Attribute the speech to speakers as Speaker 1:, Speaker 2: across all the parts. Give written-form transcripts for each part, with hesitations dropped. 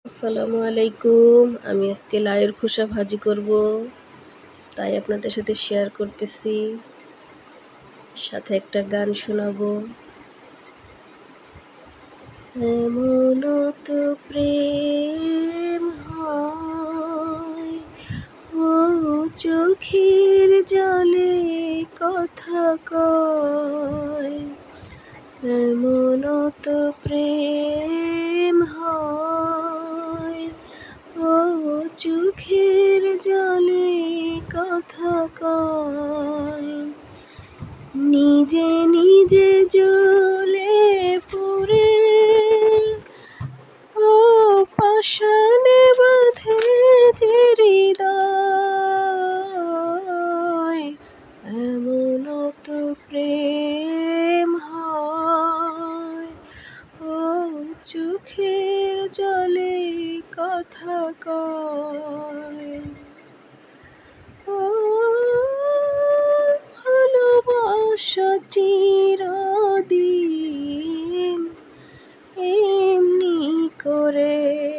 Speaker 1: আসসালামু আলাইকুম। আমি আজকে লাউয়ের খোসা ভাজি করব, তাই আপনাদের সাথে শেয়ার করতেছি, সাথে একটা গান শোনাবো। এমনও তো প্রেম হয়, ও চোখের জলে কথা কয়। এমনও তো প্রেম হয়, ও চোখের জলে কথা কয়। নিজে নিজে জ্বলে পুড়ে, ও পাষাণে বাঁধে যে হৃদয়। এমনও তো প্রেম হয়, ও চোখের জলে কথা কয়। ও ভালোবাসা চিরদিন এমনি করে,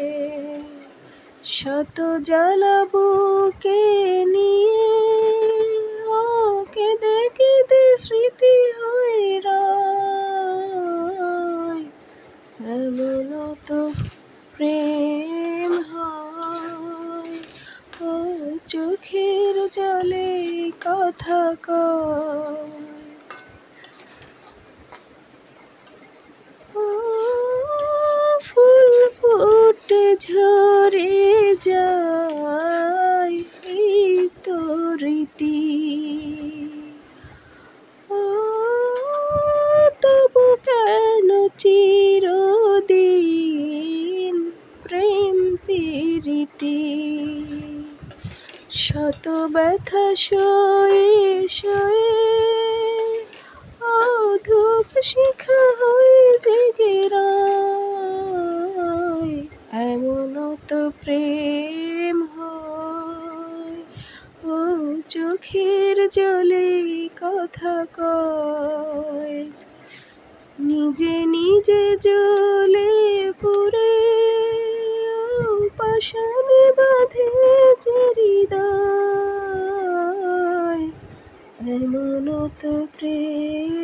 Speaker 1: শত জ্বালা বুকে নিয়ে, ও কেঁদে কেঁদে স্মৃতি হয়ে রয়। এমনও তো প্রেম হয়, ও চোখের জলে কথা কয়। ও ফুল ফুটে ঝরে যায়, এই তো রীতি। ও তবু কেন চিরদিন প্রেম প্রীতি। শত ব্যথা সয়ে সয়ে, ধূপ শিখা হয়ে জেগে রয়। এমনও তো প্রেম হয়, ও চোখের জলে কথা কয়। নিজে নিজে জ্বলে পুড়ে, ও পাষাণে বাঁধে যে হৃদয়। এমনও তো প্রেম